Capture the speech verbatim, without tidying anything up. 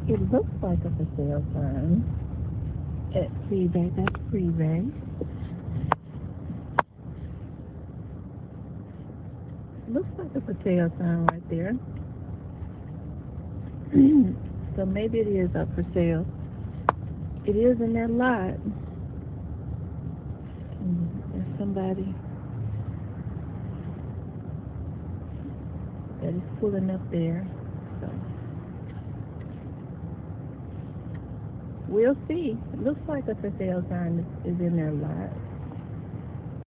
It looks like a for sale sign at Prive. That's Prive. Looks like a for sale sign right there. So maybe it is up for sale. It is in that lot. There's somebody that is pulling up there. So we'll see. It looks like a for sale sign is, is in their lot.